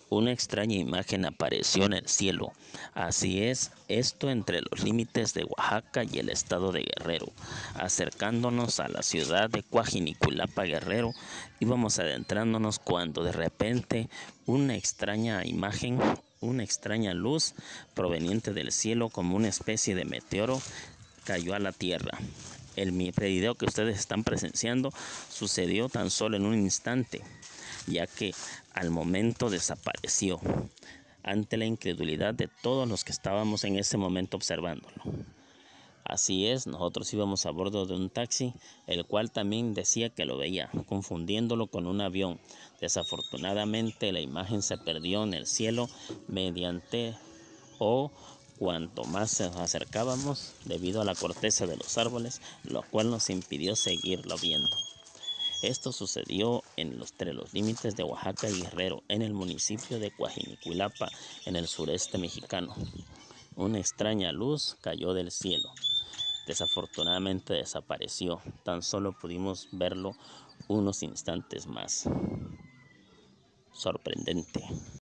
Una extraña imagen apareció en el cielo. Así es, esto entre los límites de Oaxaca y el estado de Guerrero. Acercándonos a la ciudad de Coajinicuilapa, Guerrero, íbamos adentrándonos cuando de repente una extraña imagen, una extraña luz proveniente del cielo como una especie de meteoro cayó a la tierra. El video que ustedes están presenciando sucedió tan solo en un instante, ya que al momento desapareció ante la incredulidad de todos los que estábamos en ese momento observándolo. Así es, nosotros íbamos a bordo de un taxi, el cual también decía que lo veía, confundiéndolo con un avión. Desafortunadamente la imagen se perdió en el cielo cuanto más nos acercábamos debido a la corteza de los árboles, lo cual nos impidió seguirlo viendo. Esto sucedió entre los límites de Oaxaca y Guerrero, en el municipio de Coajinicuilapa, en el sureste mexicano. Una extraña luz cayó del cielo. Desafortunadamente desapareció. Tan solo pudimos verlo unos instantes más. Sorprendente.